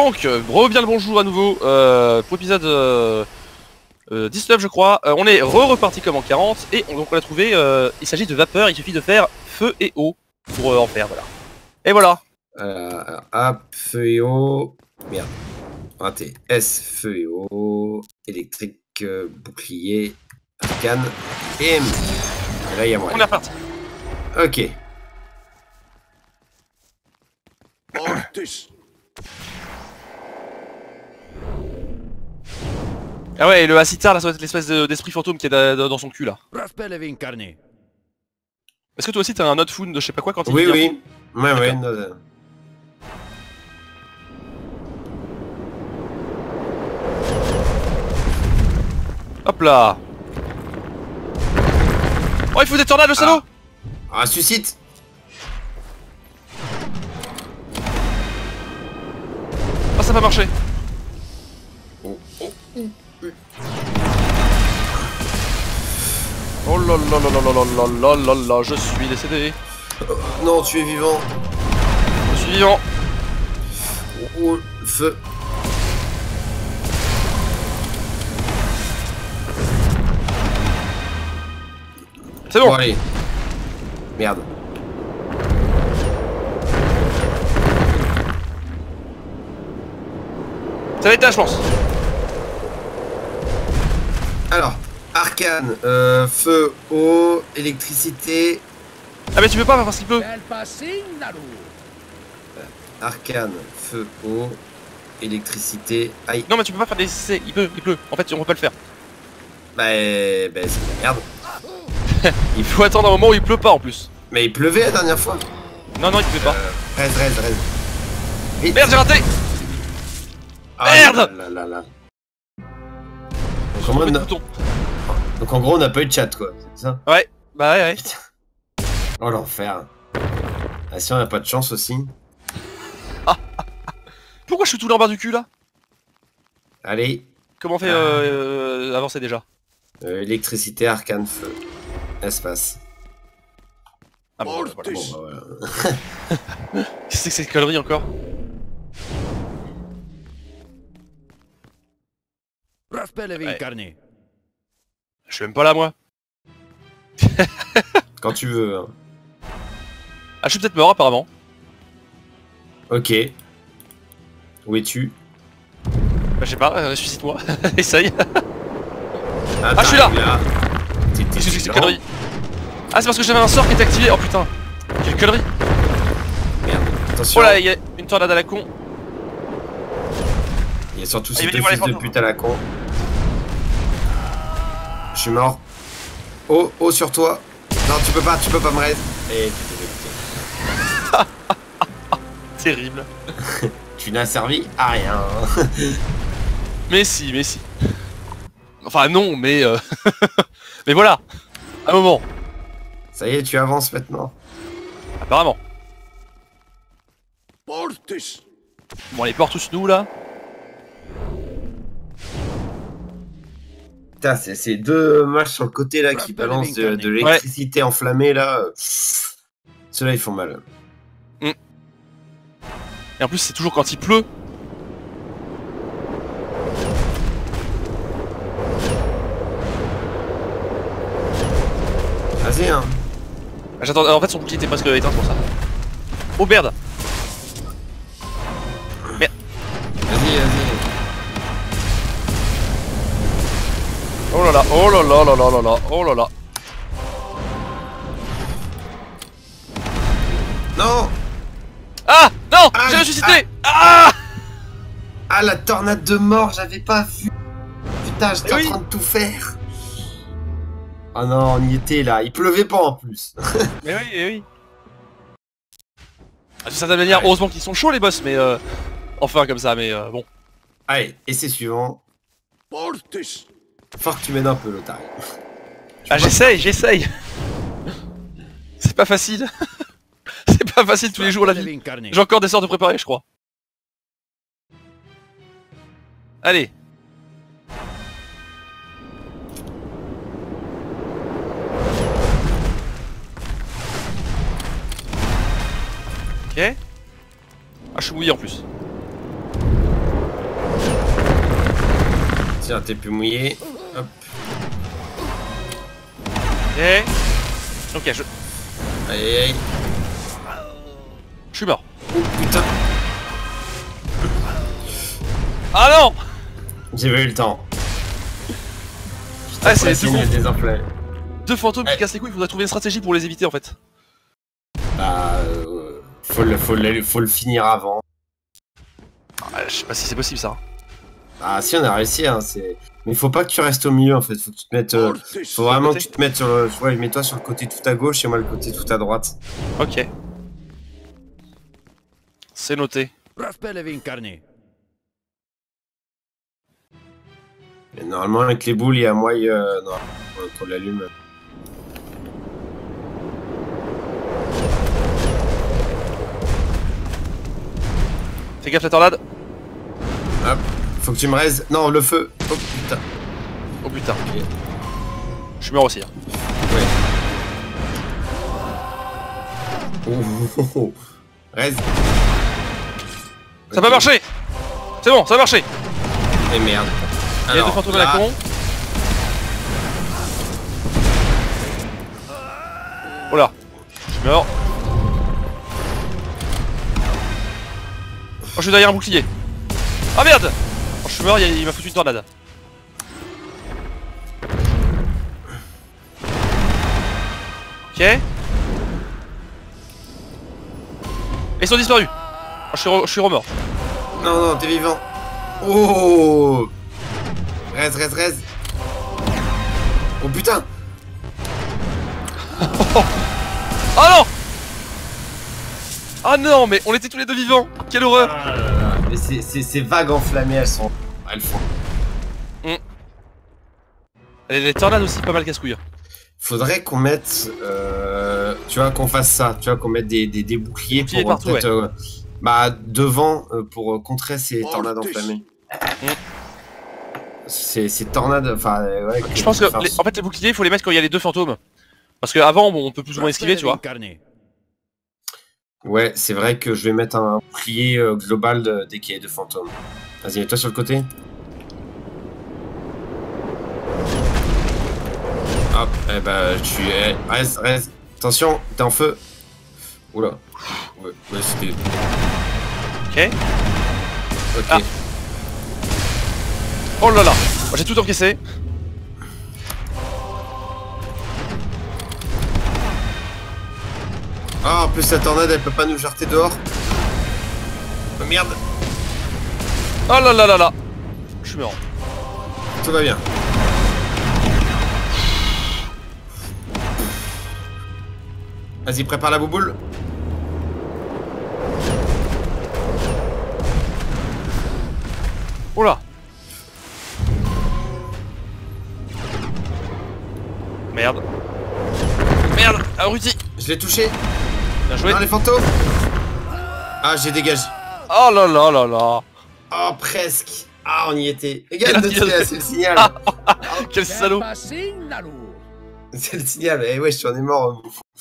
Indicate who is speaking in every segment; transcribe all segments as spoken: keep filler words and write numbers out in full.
Speaker 1: Donc, re bien le bonjour à nouveau euh, pour l'épisode euh, euh, dix-neuf je crois. Euh, on est re-reparti comme en quarante et on, donc on a trouvé, euh, il s'agit de vapeur, il suffit de faire feu et eau pour euh, en faire, voilà. Et voilà.
Speaker 2: Euh, alors, hop, feu et eau, merde, raté, S, feu et eau, électrique, euh, bouclier, arcane, et M. Et là il y a moi.
Speaker 1: On est reparti.
Speaker 2: Ok.
Speaker 1: Ah ouais, et le Acitar là, ça doit être l'espèce d'esprit fantôme qui est dans son cul là. Est-ce que toi aussi t'as un autre Foon de je sais pas quoi quand il
Speaker 2: Oui,
Speaker 1: vient?
Speaker 2: oui. Ouais, ouais. No, no.
Speaker 1: Hop là. Oh, il faut des tornades le salaud.
Speaker 2: Ah, ah suscite.
Speaker 1: Ah, ça va marcher.
Speaker 2: Oh, oh.
Speaker 1: Oh là là là là là là là là là, je suis décédé.
Speaker 2: Oh, non, tu es vivant.
Speaker 1: Je suis vivant.
Speaker 2: Oh, oh, feu.
Speaker 1: C'est bon.
Speaker 2: Bon, allez. Merde.
Speaker 1: Ça va être là, je pense.
Speaker 2: Alors, arcane, euh, feu, eau, électricité.
Speaker 1: Ah mais tu peux pas parce qu'il peut.
Speaker 2: Arcane, feu, eau, électricité. Aïe.
Speaker 1: Non mais tu peux pas faire des essais, il peut, il peut. En fait on peut pas le faire.
Speaker 2: Bah, bah c'est de la merde.
Speaker 1: Il faut attendre un moment où il pleut pas en plus.
Speaker 2: Mais il pleuvait la dernière fois.
Speaker 1: Non non il pleut pas.
Speaker 2: Euh, reste, reste, reste. Vite.
Speaker 1: Merde j'ai raté.
Speaker 2: Ah,
Speaker 1: Merde.
Speaker 2: là, là, là, là. Donc, en mode,
Speaker 1: Bouton.
Speaker 2: donc en gros on n'a pas eu de chat quoi, c'est ça?
Speaker 1: Ouais, bah ouais ouais.
Speaker 2: Putain. Oh l'enfer. Ah si on n'a pas de chance aussi.
Speaker 1: Pourquoi je suis tout là en bas du cul là?
Speaker 2: Allez.
Speaker 1: Comment on fait euh, euh, avancer déjà?
Speaker 2: Euh, électricité, arcane, feu. Espace.
Speaker 1: Ah bon, voilà.
Speaker 2: Bon, bah, voilà.
Speaker 1: Qu'est-ce que c'est que cette connerie encore? Ouais. Je suis même pas là moi.
Speaker 2: Quand tu veux. Hein.
Speaker 1: Ah je suis peut-être mort apparemment.
Speaker 2: Ok. Où es-tu?
Speaker 1: Bah je sais pas, euh, ressuscite-moi. Essaye.
Speaker 2: Ah,
Speaker 1: Ah je suis là,
Speaker 2: là.
Speaker 1: Qu'est-ce que c'est que cette connerie? Ah c'est parce que j'avais un sort qui était activé, oh putain. Quelle connerie.
Speaker 2: Merde, attention.
Speaker 1: Oh là, il y a une tornade à la con.
Speaker 2: Il y a surtout
Speaker 1: Ah,
Speaker 2: ces
Speaker 1: il va
Speaker 2: deux
Speaker 1: y avoir
Speaker 2: fils
Speaker 1: les
Speaker 2: de pute à la con. Je suis mort. Oh, oh sur toi. Non, tu peux pas, tu peux pas me rester. Et tu t'es dégoûté.
Speaker 1: Terrible.
Speaker 2: Tu n'as servi à rien.
Speaker 1: Mais si, mais si. Enfin non, mais euh... mais voilà. Un moment.
Speaker 2: Ça y est, tu avances maintenant.
Speaker 1: Apparemment. Bon allez, porte nous là.
Speaker 2: Putain, c'est ces deux matchs sur le côté là qui balancent de, de l'électricité ouais. enflammée là. Ceux-là ils font mal.
Speaker 1: Mm. Et en plus c'est toujours quand il pleut.
Speaker 2: Vas-y hein.
Speaker 1: J'attends, en fait son bouclier était presque éteint pour ça. Oh merde. Merde.
Speaker 2: Vas-y, vas-y.
Speaker 1: Oh là là, oh là là là là là là, oh là là.
Speaker 2: Non.
Speaker 1: Ah non,
Speaker 2: ah,
Speaker 1: j'ai ressuscité.
Speaker 2: Ah.
Speaker 1: ah
Speaker 2: Ah la tornade de mort, j'avais pas vu. Putain, j'étais en
Speaker 1: oui.
Speaker 2: train de tout faire. Oh non, on y était là, il pleuvait pas en plus.
Speaker 1: Mais oui, mais oui. Ah, de certaine manière, ouais. Heureusement qu'ils sont chauds les boss, mais euh, enfin comme ça, mais euh, bon.
Speaker 2: Allez, essai suivant. Portus. Faut que tu m'aides un peu, l'Otari.
Speaker 1: Ah j'essaye, j'essaye. C'est pas facile. C'est pas facile tous les jours la vie. J'ai encore des sorts de préparer, je crois. Allez. Ok. Ah je suis mouillé en plus.
Speaker 2: Tiens, t'es plus mouillé. Hop.
Speaker 1: Et... Ok, je...
Speaker 2: Aïe aïe aïe.
Speaker 1: Je suis mort.
Speaker 2: Oh putain.
Speaker 1: Ah non.
Speaker 2: J'ai pas eu le temps.
Speaker 1: Ah, c'est
Speaker 2: deux, des enflés.
Speaker 1: deux fantômes
Speaker 2: ouais.
Speaker 1: qui cassent les couilles, il faudrait trouver une stratégie pour les éviter en fait.
Speaker 2: Bah... Euh, faut, le, faut, le, faut le finir avant.
Speaker 1: Ah, je sais pas si c'est possible ça.
Speaker 2: Ah si, on a réussi, hein, c'est... Mais faut pas que tu restes au milieu en fait, faut que tu te mettes... Euh, faut vraiment que tu te mettes sur le... Ouais, mets-toi sur le côté tout à gauche et moi le côté tout à droite.
Speaker 1: Ok. C'est noté.
Speaker 2: Et normalement avec les boules, il y a moyen... Euh, non, qu'on l'allume.
Speaker 1: Fais gaffe la tornade.
Speaker 2: Hop, faut que tu me raises... Non, le feu. Oh putain.
Speaker 1: Oh putain.
Speaker 2: Okay.
Speaker 1: Je suis mort aussi. Hein.
Speaker 2: Ouais. Oh, oh, oh. Raise.
Speaker 1: Ça va marcher. C'est bon, ça a marché.
Speaker 2: Et merde.
Speaker 1: Il y a deux fantômes à la con. Oh là. Je suis mort. Oh, je suis derrière un bouclier. Ah merde. Oh, je suis mort, il m'a foutu une tornade. Ok. Ils sont disparus. Oh, je suis, re je suis remort.
Speaker 2: Non, non, t'es vivant. Oh. Reste, reste, reste. Oh putain.
Speaker 1: Oh non. Ah non, mais on était tous les deux vivants. Quelle horreur.
Speaker 2: Ah là là. Mais ces vagues enflammées, elles sont... Elles font...
Speaker 1: Mm. Et les tornades aussi, pas mal casse-couilles.
Speaker 2: Faudrait qu'on mette... Euh, tu vois, qu'on fasse ça. Tu vois, qu'on mette des, des, des boucliers, boucliers pour...
Speaker 1: Partout, ouais.
Speaker 2: euh, bah, devant, euh, pour contrer ces tornades enflammées. Mm. Ces, ces tornades... Enfin, ouais...
Speaker 1: Je pense que, les, en fait, les boucliers, il faut les mettre quand il y a les deux fantômes. Parce qu'avant, bon, on peut plus ou moins esquiver, tu vois.
Speaker 2: Ouais, c'est vrai que je vais mettre un bouclier euh, global de, dès qu'il y a deux fantômes. Vas-y, mets-toi sur le côté. Hop, eh bah, tu es... Reste, reste. Attention, t'es en feu. Oula. Ouais, ouais c'était...
Speaker 1: Ok.
Speaker 2: Ok.
Speaker 1: Ah. Oh là là. J'ai tout encaissé.
Speaker 2: Ah, en plus la tornade elle peut pas nous jeter dehors. Oh merde.
Speaker 1: Oh là là là là. Je suis mort.
Speaker 2: Tout va bien. Vas-y, prépare la bouboule.
Speaker 1: Oh là. Merde. Merde, abruti.
Speaker 2: Je l'ai touché.
Speaker 1: Bien joué.
Speaker 2: Non, les fantômes. Ah, j'ai dégagé.
Speaker 1: Oh là là là là.
Speaker 2: Oh, presque. Ah, on y était. Regarde, c'est le signal.
Speaker 1: Quel salaud.
Speaker 2: C'est le signal. Eh ouais, je suis en ai mort.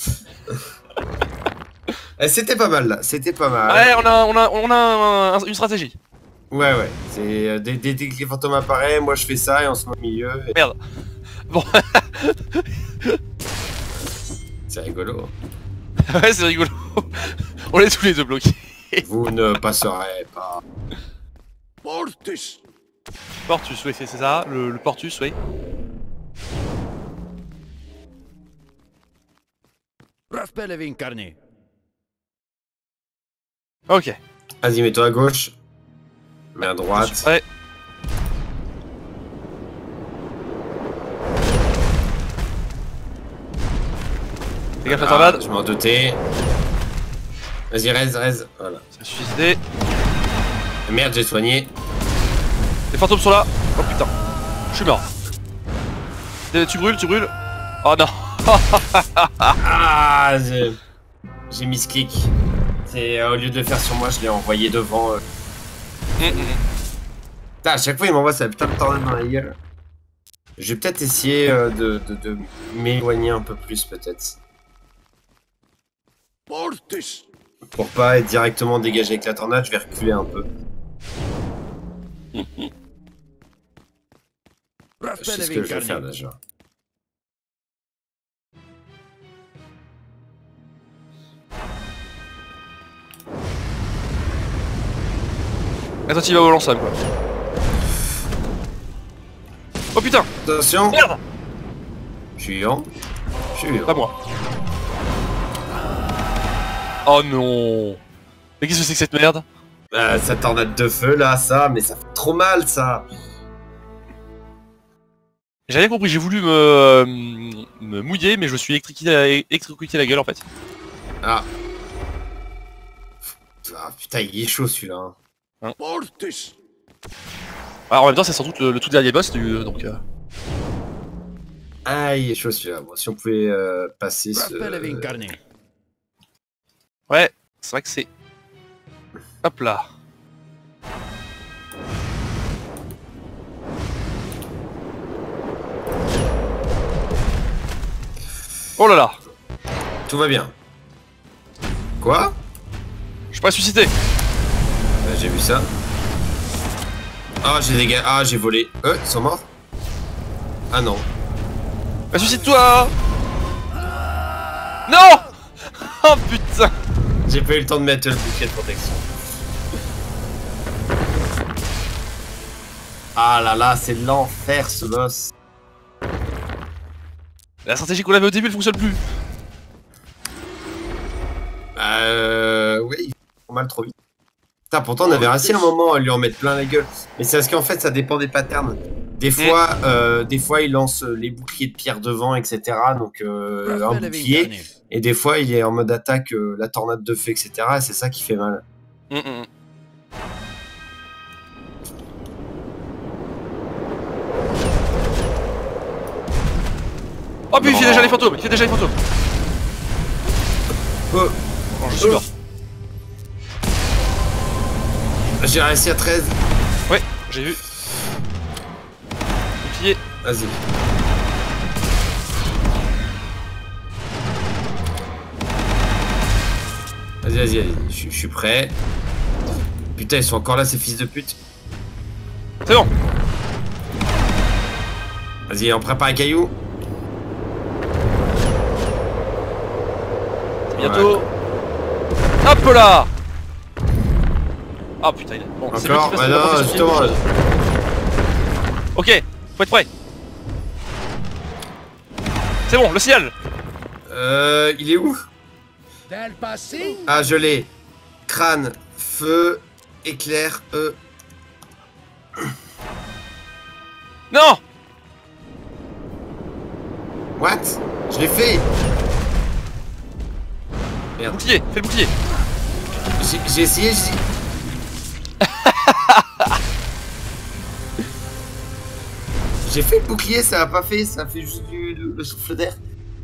Speaker 2: eh, c'était pas mal, là. C'était pas mal.
Speaker 1: Ouais, on a, on a, on a un, une stratégie.
Speaker 2: Ouais, ouais. C'est euh, dès, dès, dès que les fantômes apparaissent, moi je fais ça et on se met au milieu. Et...
Speaker 1: Merde. Bon.
Speaker 2: C'est rigolo.
Speaker 1: Ouais, c'est rigolo. On est tous les deux bloqués.
Speaker 2: Vous ne passerez pas.
Speaker 1: Portus. Portus, oui, c'est ça. Le, le Portus, oui. Ok.
Speaker 2: Vas-y, mets-toi à gauche. Mets à droite.
Speaker 1: Ouais. Fais gaffe à la tornade.
Speaker 2: Je m'en doutais. Vas-y, raise, raise. Voilà.
Speaker 1: Ça suffisait.
Speaker 2: Merde, j'ai soigné.
Speaker 1: Les fantômes sont là. Oh putain. Je suis mort. Tu brûles, tu brûles. Oh non.
Speaker 2: Ah, j'ai mis ce clic. C'est euh, au lieu de le faire sur moi, je l'ai envoyé devant. Euh...
Speaker 1: Mm -mm.
Speaker 2: Putain, à chaque fois, il m'envoie sa putain de tornade dans la gueule. Je vais peut-être essayer euh, de, de, de m'éloigner un peu plus, peut-être. Pour pas être directement dégagé avec la tornade, je vais reculer un peu. Je sais ce que je vais faire déjà.
Speaker 1: Attends, tu vas au lance-flamme quoi. Oh putain!
Speaker 2: Attention!
Speaker 1: Merde!
Speaker 2: Je suis en. Je suis en.
Speaker 1: Pas moi. Oh non! Mais qu'est-ce que c'est que cette merde?
Speaker 2: Euh, cette tornade de feu là, ça, mais ça fait trop mal ça!
Speaker 1: J'ai rien compris, j'ai voulu me, euh, me mouiller, mais je me suis électrocuté, électrocuté la gueule en fait.
Speaker 2: Ah. Ah putain, il est chaud celui-là. Hein.
Speaker 1: Hein. Alors en même temps, c'est sans doute le, le tout dernier boss, du, donc. Euh...
Speaker 2: Ah, il est chaud celui-là. Bon, si on pouvait euh, passer ce.
Speaker 1: Ouais, c'est vrai que c'est. Hop là. Oh là là.
Speaker 2: Tout va bien. Quoi?
Speaker 1: Je peux ressusciter.
Speaker 2: Euh, j'ai vu ça. Ah, j'ai des gars. Ah, j'ai volé. Euh, ils sont morts? Ah non.
Speaker 1: Ressuscite-toi. Non. Oh putain.
Speaker 2: J'ai pas eu le temps de mettre le bouquet de protection. Ah là là, c'est l'enfer ce boss.
Speaker 1: La stratégie qu'on avait au début, elle fonctionne plus.
Speaker 2: Euh... Oui, il fait mal trop vite. Putain, pourtant on avait réussi un moment à lui en mettre plein la gueule. Mais c'est parce qu'en fait ça dépend des patterns. Des fois, mmh. euh, des fois il lance les boucliers de pierre devant, et cetera. Donc euh, un bouclier. Et des fois il est en mode attaque, euh, la tornade de feu, et cetera. Et c'est ça qui fait mal.
Speaker 1: Mmh, mmh. Oh puis il fait déjà les fantômes, il fait déjà les fantômes.
Speaker 2: Oh,
Speaker 1: oh je suis mort.
Speaker 2: J'ai réussi à treize.
Speaker 1: Ouais, j'ai vu. Bouclier.
Speaker 2: Vas-y. Vas-y, vas-y, vas-y. Je suis prêt. Putain, ils sont encore là, ces fils de pute.
Speaker 1: C'est bon.
Speaker 2: Vas-y, on prépare un caillou.
Speaker 1: Bientôt. Ouais. Hop là. Ah putain, il est... Bon, c'est
Speaker 2: encore bah non, justement.
Speaker 1: Ok, faut être prêt. C'est bon, le signal.
Speaker 2: Euh, il est où? Ah, je l'ai. Crâne, feu, éclair, E.
Speaker 1: Non.
Speaker 2: What? Je l'ai fait.
Speaker 1: Merde. Bouclier, fais le bouclier.
Speaker 2: J'ai essayé, j'ai... J'ai fait le bouclier, ça a pas fait, ça a fait juste du, le, le souffle d'air.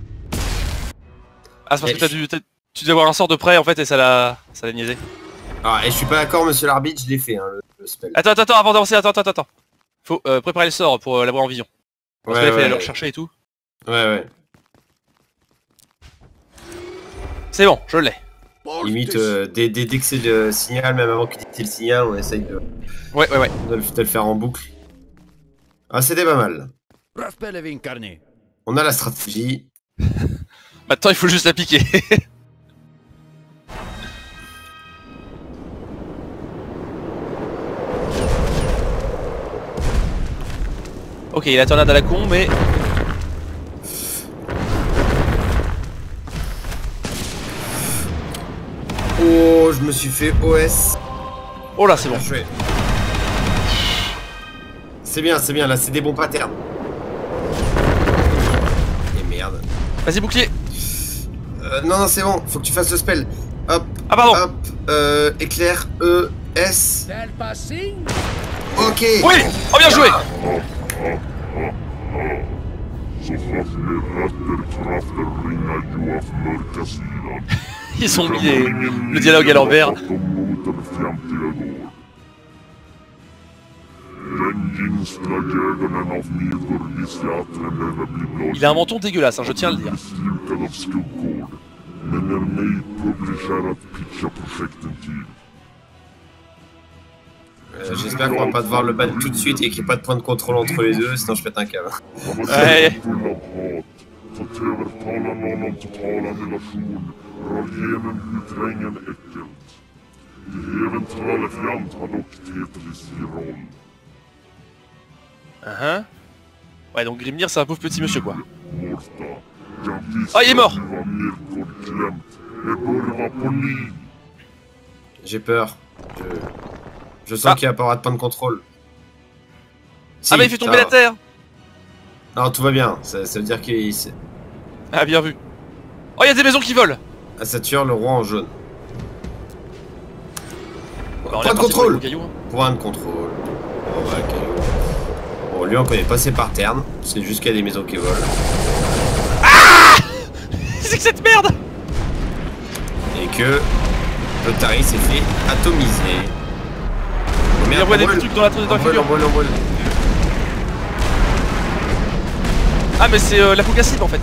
Speaker 1: Ah, c'est parce et que t'as dû, tu devais avoir un sort de près en fait et ça l'a ça l'a niaisé.
Speaker 2: Ah, et je suis pas d'accord, monsieur l'arbitre, je l'ai fait, hein, le, le spell.
Speaker 1: Attends, attends, attends, avant d'avancer, attends, attends, attends. Faut euh, préparer le sort pour euh, l'avoir en vision. Parce ouais, qu'il ouais, fallait ouais. le rechercher et tout.
Speaker 2: Ouais, ouais.
Speaker 1: C'est bon, je l'ai.
Speaker 2: Limite, euh, dès, dès, dès que c'est le signal, même avant que tu aies le signal, on essaye de,
Speaker 1: ouais, ouais, ouais.
Speaker 2: de, le, de le faire en boucle. Ah, c'était pas mal. On a la stratégie.
Speaker 1: Maintenant, il faut juste l'appliquer. Ok, il a tornade à la con, mais...
Speaker 2: Oh, je me suis fait O S.
Speaker 1: Oh là, c'est bon.
Speaker 2: C'est bien, c'est bien, là, c'est des bons patterns. Et merde.
Speaker 1: Vas-y, bouclier.
Speaker 2: Euh, non, non, c'est bon, faut que tu fasses le spell. Hop,
Speaker 1: ah, pardon.
Speaker 2: Hop, euh, éclair, E, S. Ok.
Speaker 1: Oui, oh, bien joué. Ils ont mis les... le dialogue à l'envers. Il a un menton dégueulasse, hein, je tiens à le dire.
Speaker 2: Euh, J'espère qu'on va pas devoir le battre tout de suite et qu'il n'y ait pas de point de contrôle entre les deux, sinon je pète un câble.
Speaker 1: Ouais. Uh -huh. Ouais, donc Grimnir c'est un pauvre petit monsieur quoi. Ah, il est mort.
Speaker 2: J'ai peur. Je, je sens
Speaker 1: Ah.
Speaker 2: qu'il n'y a pas de point de contrôle. Si,
Speaker 1: Ah bah il fait tomber
Speaker 2: ça...
Speaker 1: la terre.
Speaker 2: Non, tout va bien. Ça, ça veut dire qu'il...
Speaker 1: Ah, bien vu. Oh, il y a des maisons qui volent.
Speaker 2: Ah, ça tire le roi en jaune.
Speaker 1: Bah, on est
Speaker 2: point de
Speaker 1: reparti pour les
Speaker 2: contrôle.
Speaker 1: cailloux, hein.
Speaker 2: Point de contrôle. Oh, bah, caillou. Bon, lui on connaît pas ses patterns. C'est juste qu'il y a des maisons qui volent.
Speaker 1: C'est que cette merde.
Speaker 2: Et que le Tari s'est fait atomiser. Oh,
Speaker 1: Il envoie des petits trucs dans la, dans la figure.
Speaker 2: Envole, envole.
Speaker 1: Ah mais c'est euh, la Poucassive en fait.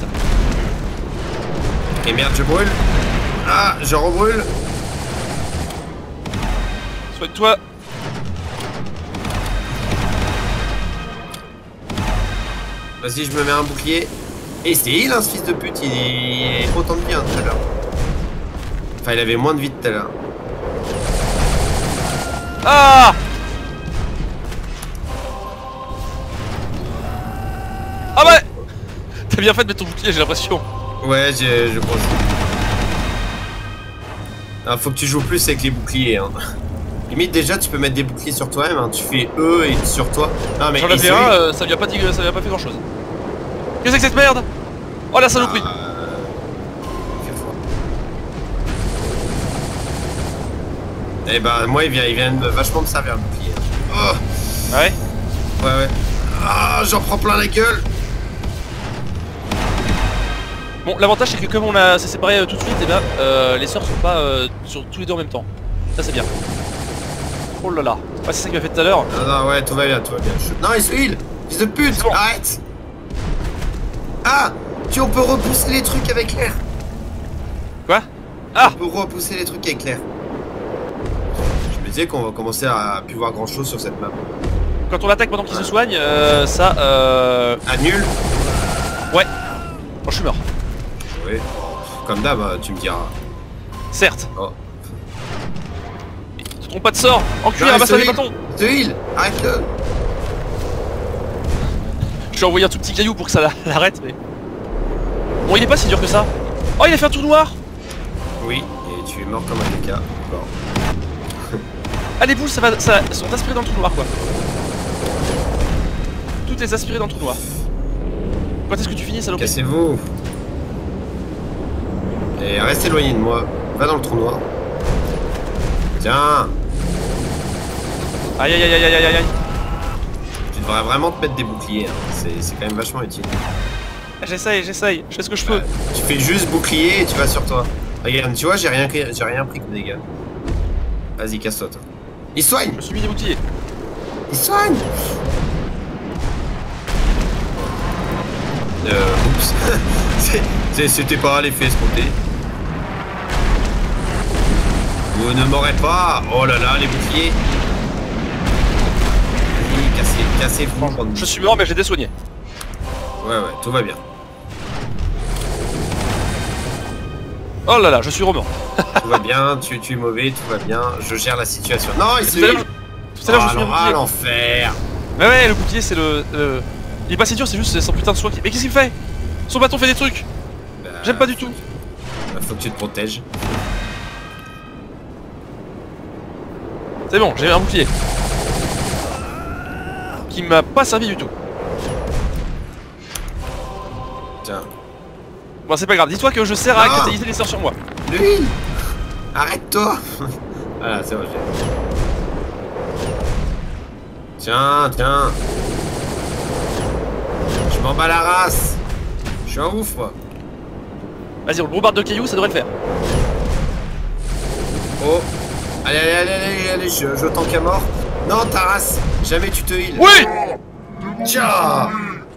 Speaker 2: Et merde, je brûle. Ah, je rebrûle.
Speaker 1: Soigne-toi.
Speaker 2: Vas-y, je me mets un bouclier. Et c'est il, hein, ce fils de pute. Il est autant de vie hein, tout à l'heure. Enfin, il avait moins de vie tout à l'heure.
Speaker 1: Ah. Ah bah. T'as bien fait de mettre ton bouclier, j'ai l'impression.
Speaker 2: Ouais, je, je pense. Ah, faut que tu joues plus avec les boucliers. Hein. Limite, déjà, tu peux mettre des boucliers sur toi-même. Hein. Tu fais E et sur toi. Non, mais
Speaker 1: j'en avais un, euh, ça lui a pas dit, ça lui a pas fait grand chose. Qu'est-ce que c'est que cette merde? Oh la saloperie.
Speaker 2: Ah, euh... Eh bah, moi, il vient, il vient de vachement me servir le bouclier. Oh.
Speaker 1: Ah ouais.
Speaker 2: Ouais, ouais. Ah, j'en prends plein la gueule.
Speaker 1: Bon, l'avantage c'est que comme on a s'est séparé euh, tout de suite, et ben euh, les sorts sont pas euh, sur tous les deux en même temps. Ça c'est bien. Oh là là. Ouais, c'est ça qu'il m'a fait tout à l'heure.
Speaker 2: Non, non, ouais, tout va bien, tout va bien. Je... Non, il se heal. Fils de pute, bon. Arrête. Ah, tu on peut repousser les trucs avec l'air.
Speaker 1: Quoi? Ah,
Speaker 2: on peut repousser les trucs avec l'air. Je me disais qu'on va commencer à plus voir grand chose sur cette map.
Speaker 1: quand on l'attaque pendant qu'il se soigne, euh, ça euh...
Speaker 2: Ah, nul.
Speaker 1: Ouais. Oh, je suis mort.
Speaker 2: Oui. Comme d'hab, tu me diras.
Speaker 1: Certes.
Speaker 2: Oh.
Speaker 1: Te trompe pas de sort. En cuir,
Speaker 2: Non,
Speaker 1: ramasse
Speaker 2: il
Speaker 1: les
Speaker 2: se
Speaker 1: bâtons.
Speaker 2: Te heal. Arrête-le.
Speaker 1: Je lui ai envoyé un tout petit caillou pour que ça l'arrête, mais... Bon, il est pas si dur que ça. Oh, il a fait un trou noir.
Speaker 2: Oui, et tu es mort comme un caca. Bon.
Speaker 1: Ah, les boules, ça va, ça sont aspirées dans le trou noir, quoi. Tout est aspiré dans le trou noir. Quand est-ce que tu finis, saloperie?
Speaker 2: Cassez-vous. Et reste éloigné de moi. Va dans le trou noir. Tiens.
Speaker 1: Aïe aïe aïe aïe aïe aïe aïe.
Speaker 2: Tu devrais vraiment te mettre des boucliers. Hein. C'est quand même vachement utile.
Speaker 1: J'essaye, j'essaye. Je fais ce que je peux.
Speaker 2: Euh, tu fais juste bouclier et tu vas sur toi. Regarde, tu vois, j'ai rien, j'ai rien pris comme dégâts. Vas-y, casse-toi, toi. Il soigne.
Speaker 1: Je me suis mis des boucliers.
Speaker 2: Il soigne. Euh, oups. C'était pas l'effet escompté. Vous ne m'aurez pas. Oh là là, les boucliers. Vas-y, cassez, cassez-vous.
Speaker 1: Je suis mort, mais j'ai désoigné.
Speaker 2: Ouais, ouais, tout va bien.
Speaker 1: Oh là là, je suis remort.
Speaker 2: Tout va bien, tu, tu es mauvais, tout va bien. Je gère la situation. Non, il se
Speaker 1: Tout à l'heure, tout à l'heure, je me suis mis un
Speaker 2: Ah,
Speaker 1: bouclier.
Speaker 2: l'enfer.
Speaker 1: Mais ouais, le bouclier, c'est le, le... Il est pas si dur, c'est juste son putain de soin qui... Mais qu'est-ce qu'il fait? Son bâton fait des trucs.
Speaker 2: Bah,
Speaker 1: J'aime pas du tout.
Speaker 2: Bah, faut que tu te protèges.
Speaker 1: C'est bon, j'ai un bouclier. Qui m'a pas servi du tout.
Speaker 2: Tiens.
Speaker 1: Bon, c'est pas grave, dis-toi que je sers à
Speaker 2: Ah.
Speaker 1: catalyser les sorts sur moi.
Speaker 2: Lui. Arrête-toi. Voilà, c'est vrai. Tiens, tiens. Je m'en bats la race. Je suis un ouf, moi.
Speaker 1: Vas-y, on le bombarde de cailloux, ça devrait le faire.
Speaker 2: Oh. Allez, allez, allez, allez, allez, je, je tank à mort. Non, ta race. Jamais tu te heal.
Speaker 1: Oui.
Speaker 2: Tiens.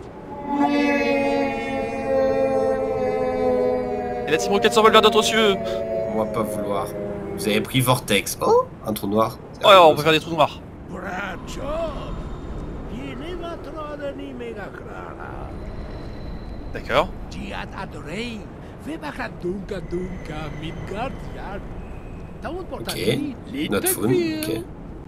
Speaker 1: Et la team roquette s'envole vers d'autres cieux.
Speaker 2: On va pas vouloir. Vous avez pris Vortex. Oh, un trou noir.
Speaker 1: Ouais, on peut faire des trous noirs. D'accord.
Speaker 2: Ok. Not fun. Ok.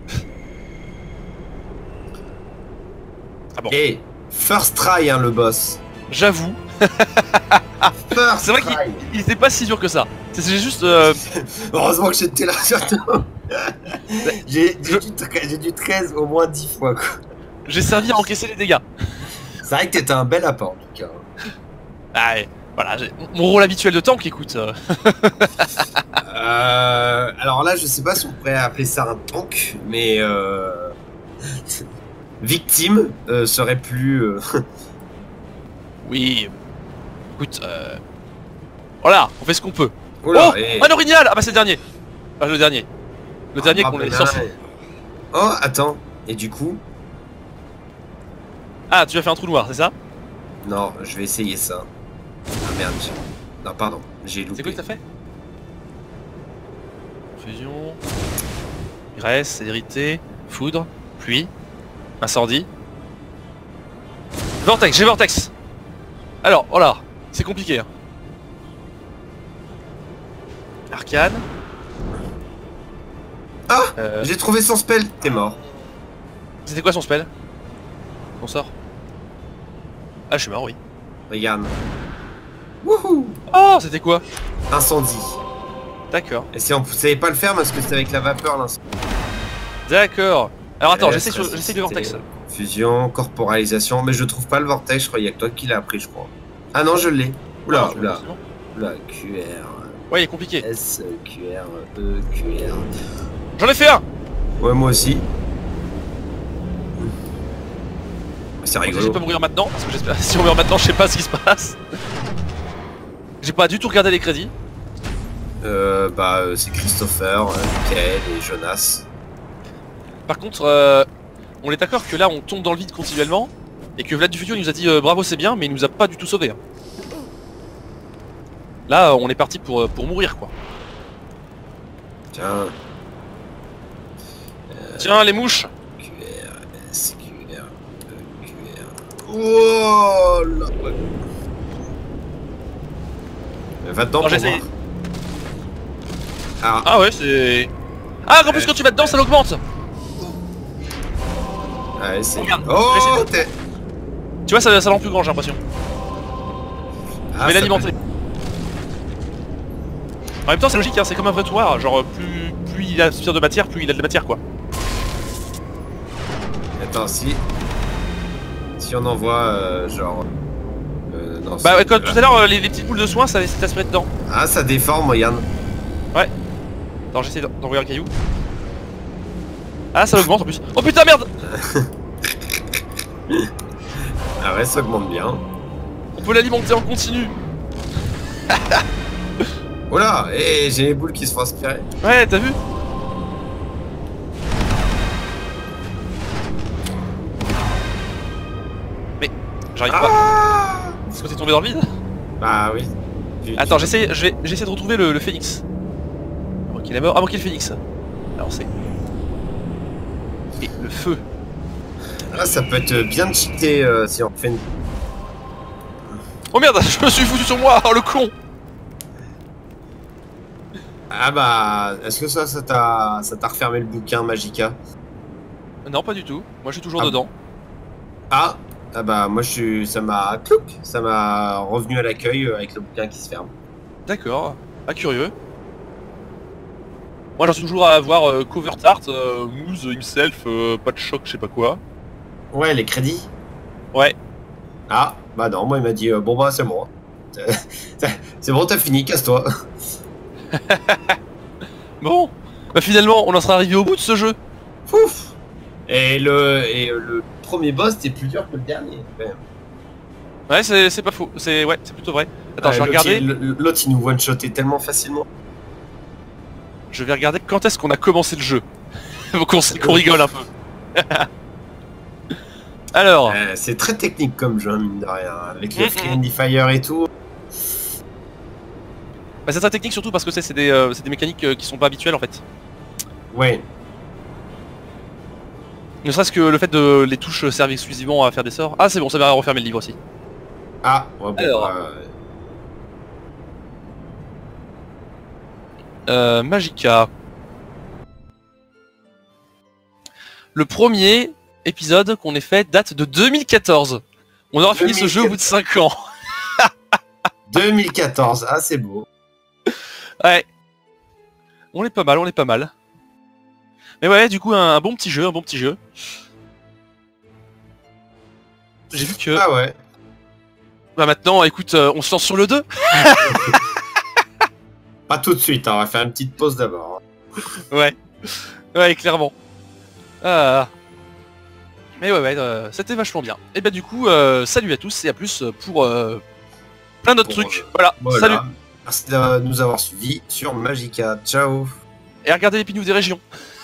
Speaker 1: Ah bon.
Speaker 2: Et first try, hein, le boss.
Speaker 1: J'avoue.
Speaker 2: First
Speaker 1: C'est vrai
Speaker 2: try.
Speaker 1: qu'il était pas si dur que ça. C'est c'est juste. Euh...
Speaker 2: Heureusement que j'étais là, surtout. J'ai j'ai dû, tra- j'ai dû treize au moins dix fois, quoi.
Speaker 1: J'ai servi à encaisser les dégâts.
Speaker 2: C'est vrai que t'étais un bel apport, en tout cas.
Speaker 1: Ah, et voilà, j'ai- mon rôle habituel de tank, écoute. euh,
Speaker 2: Euh, alors là, je sais pas si on pourrait appeler ça un tank, mais euh, victime euh, serait plus. Euh...
Speaker 1: Oui. Écoute, euh... voilà, on fait ce qu'on peut.
Speaker 2: Oula,
Speaker 1: Oh,
Speaker 2: et-
Speaker 1: un orignal. Ah bah c'est le dernier. Ah, le dernier. Le dernier
Speaker 2: Ah,
Speaker 1: qu'on
Speaker 2: bah,
Speaker 1: est
Speaker 2: là,
Speaker 1: censé.
Speaker 2: et- Oh, attends. Et du coup,
Speaker 1: Ah, tu as fait un trou noir, c'est ça?
Speaker 2: non, je vais essayer ça. Ah merde. j'ai- Non, pardon, j'ai loupé.
Speaker 1: C'est quoi que t'as fait? Fusion. Graisse, célérité, foudre, pluie, incendie. Vortex, j'ai vortex. Alors, voilà, c'est compliqué. Hein. Arcane.
Speaker 2: Ah,
Speaker 1: Euh,
Speaker 2: j'ai trouvé son spell. T'es mort.
Speaker 1: C'était quoi son spell? On sort. Ah, je suis mort, oui.
Speaker 2: Regarde. Wouhou.
Speaker 1: Oh, c'était quoi?
Speaker 2: Incendie.
Speaker 1: D'accord.
Speaker 2: Et si on savait pas le faire parce que c'était avec la vapeur l'incendie.
Speaker 1: D'accord. Alors attends,
Speaker 2: Euh,
Speaker 1: j'essaie sur...
Speaker 2: ça,
Speaker 1: j'essaie le vortex.
Speaker 2: c'était Fusion, corporalisation, mais je trouve pas le vortex, je crois qu'il y a que toi qui l'as appris, je crois. Ah non, je l'ai. Oula,
Speaker 1: Ah,
Speaker 2: oula,
Speaker 1: c'est bon.
Speaker 2: oula, Q R,
Speaker 1: Ouais, il est compliqué.
Speaker 2: S, Q R, E, Q R.
Speaker 1: J'en ai fait un.
Speaker 2: Ouais, moi aussi. C'est
Speaker 1: Bon,
Speaker 2: rigolo.
Speaker 1: je vais pas mourir maintenant, parce que j'espère si on meurt maintenant, je sais pas ce qui se passe. J'ai pas du tout regardé les crédits.
Speaker 2: Euh, bah, euh, c'est Christopher, euh, Michael et Jonas.
Speaker 1: Par contre, euh, on est d'accord que là on tombe dans le vide continuellement et que Vlad du futur il nous a dit euh, bravo c'est bien mais il nous a pas du tout sauvé. Hein. Là on est parti pour, euh, pour mourir quoi.
Speaker 2: Tiens. Euh,
Speaker 1: Tiens les mouches.
Speaker 2: Q R, S, Q R, E, Q R. Oh là, ouais. Euh, Va dedans
Speaker 1: Non,
Speaker 2: pour
Speaker 1: j'essaie.
Speaker 2: voir. Ah,
Speaker 1: Ah ouais c'est... Ah en plus quand tu vas dedans ça l'augmente.
Speaker 2: ouais, c'est...
Speaker 1: Regarde,
Speaker 2: Oh,
Speaker 1: j'essaie de-
Speaker 2: t'es...
Speaker 1: Tu vois ça, ça rend plus grand j'ai l'impression. Je
Speaker 2: Ah,
Speaker 1: vais
Speaker 2: ça
Speaker 1: l'alimenter.
Speaker 2: peut-
Speaker 1: En même temps c'est logique hein, c'est comme un vrai toit, genre plus, plus il aspire de matière, plus il a de la matière quoi.
Speaker 2: Attends, si... Si on envoie, euh, genre... Euh, non,
Speaker 1: Bah
Speaker 2: c'est-
Speaker 1: ouais, comme tout à l'heure euh, les, les petites boules de soins ça s'est aspiré dedans.
Speaker 2: Ah, ça déforme, regarde.
Speaker 1: Attends j'essaie d'envoyer un caillou. Ah ça augmente en plus. Oh putain merde.
Speaker 2: Ah ouais, ça augmente bien.
Speaker 1: On peut l'alimenter en continu.
Speaker 2: Oh là, et j'ai les boules qui se font aspirer.
Speaker 1: Ouais t'as vu. Mais j'arrive pas.
Speaker 2: Ah
Speaker 1: Est-ce que t'es tombé dans le vide?
Speaker 2: Bah oui. Tu-
Speaker 1: Attends
Speaker 2: tu-
Speaker 1: j'essaie je vais- j'essaie de retrouver le, le phénix. Avant qu'il est mort. Ah bon qu'il le phénix. Alors c'est... Et le feu.
Speaker 2: Ah, ça peut être bien cheaté euh, si on fait une...
Speaker 1: Oh merde je me suis foutu sur moi. Oh le con.
Speaker 2: Ah bah... Est-ce que ça, ça t'a ça t'a refermé le bouquin Magica?
Speaker 1: Non pas du tout. Moi je suis toujours
Speaker 2: Ah.
Speaker 1: dedans.
Speaker 2: Ah Ah bah moi je suis... Ça m'a... Clouc. Ça m'a revenu à l'accueil euh, avec le bouquin qui se ferme.
Speaker 1: D'accord. Ah curieux. Moi j'en suis toujours à avoir euh, cover tart, euh, Moose himself, euh, pas de choc, je sais pas quoi.
Speaker 2: Ouais, les crédits.
Speaker 1: Ouais.
Speaker 2: Ah, bah non, moi il m'a dit, euh, bon bah c'est bon. C'est bon, t'as fini, casse-toi.
Speaker 1: Bon. Bah finalement on en sera arrivé au bout de ce jeu.
Speaker 2: Pouf. Et le, et le premier boss était plus dur que le dernier, quand même.
Speaker 1: Ouais c'est c'est pas faux. C'est ouais c'est plutôt vrai. Attends
Speaker 2: Ouais,
Speaker 1: je vais
Speaker 2: l'autre,
Speaker 1: regarder.
Speaker 2: il- le- L'autre il nous one-shotait tellement facilement.
Speaker 1: Je vais regarder quand est-ce qu'on a commencé le jeu. Faut qu'on s- qu'on rigole un peu. Alors.
Speaker 2: Euh, c'est très technique comme jeu, mine de rien. Avec
Speaker 1: Mm,
Speaker 2: le Friendly Fire et tout.
Speaker 1: Bah, c'est très technique surtout parce que c'est c'est des, euh, c'est des mécaniques euh, qui sont pas habituelles en fait.
Speaker 2: Ouais.
Speaker 1: Ne serait-ce que le fait de les touches servent exclusivement à faire des sorts. Ah c'est bon, ça va refermer le livre aussi.
Speaker 2: Ah, ouais, bon,
Speaker 1: Alors.
Speaker 2: euh,
Speaker 1: Euh, Magica. Le premier épisode qu'on ait fait date de deux mille quatorze. On aura fini ce jeu au bout de cinq ans.
Speaker 2: deux mille quatorze, ah c'est beau.
Speaker 1: Ouais. On est pas mal, on est pas mal. Mais ouais, du coup, un, un bon petit jeu, un bon petit jeu. J'ai vu que...
Speaker 2: Ah ouais.
Speaker 1: Bah maintenant, écoute, euh, on se lance sur le deux.
Speaker 2: Pas tout de suite, hein, on va faire une petite pause d'abord.
Speaker 1: Ouais. Ouais, clairement. Ah. Mais ouais, ouais, euh, c'était vachement bien. Et bah du coup, euh, salut à tous et à plus pour euh, plein d'autres
Speaker 2: Pour,
Speaker 1: trucs.
Speaker 2: euh,
Speaker 1: Voilà,
Speaker 2: Voilà.
Speaker 1: salut.
Speaker 2: Merci de nous avoir suivis sur Magica. Ciao.
Speaker 1: Et regardez les pignoux des régions.